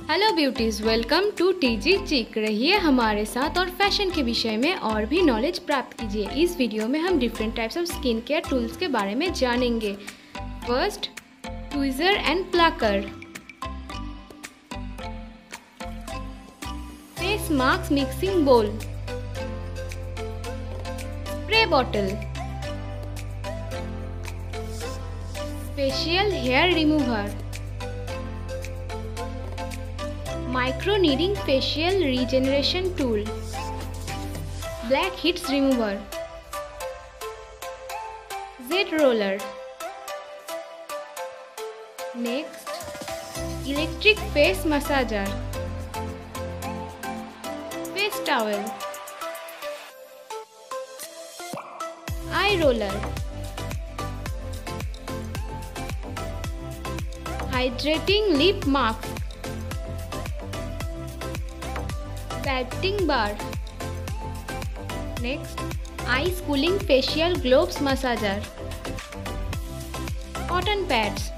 Hello beauties, welcome to TG chic. रहिए हमारे साथ और फैशन के विषय में और भी नॉलेज प्राप्त कीजिए। इस वीडियो में हम different types of skin care tools के बारे में जानेंगे। First, tweezer and plucker, face mask mixing bowl, spray bottle, facial hair remover, micro needling facial regeneration tool, black heads remover, jade roller. Next, electric face massager, face towel, eye roller, hydrating lip mask, batting bar. Next, ice cooling facial globes massager, cotton pads,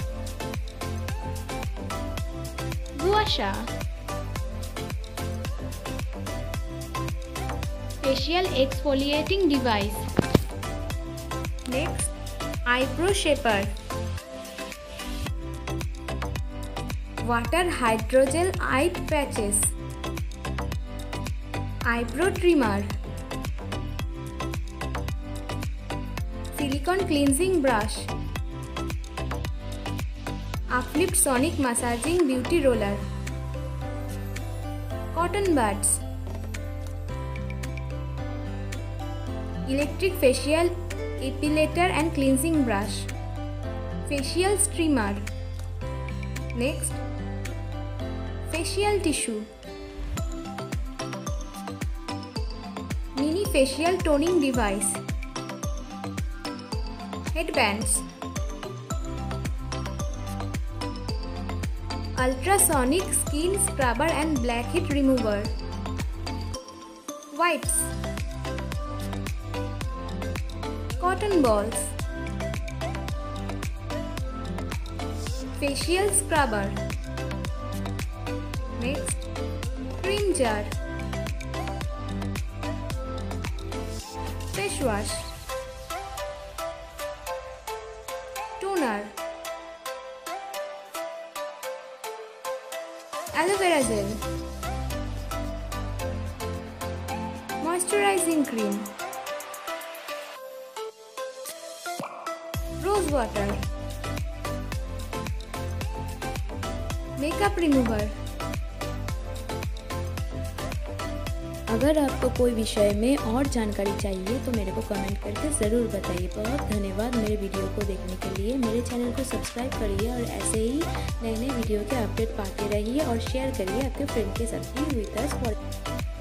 gua sha, facial exfoliating device. Next, eyebrow shaper, water hydrogel eye patches, eyebrow trimmer, silicone cleansing brush, uplift sonic massaging beauty roller, cotton buds, electric facial epilator and cleansing brush, facial steamer. Next, facial tissue, mini facial toning device, headbands, ultrasonic skin scrubber and blackhead remover, wipes, cotton balls, facial scrubber. Next, cream jar, face wash, toner, aloe vera gel, moisturizing cream, rose water, makeup remover। अगर आपको कोई विषय में और जानकारी चाहिए तो मेरे को कमेंट करके ज़रूर बताइए। बहुत धन्यवाद मेरे वीडियो को देखने के लिए। मेरे चैनल को सब्सक्राइब करिए और ऐसे ही नए नए वीडियो के अपडेट पाते रहिए और शेयर करिए आपके फ्रेंड के साथ भी विद अस।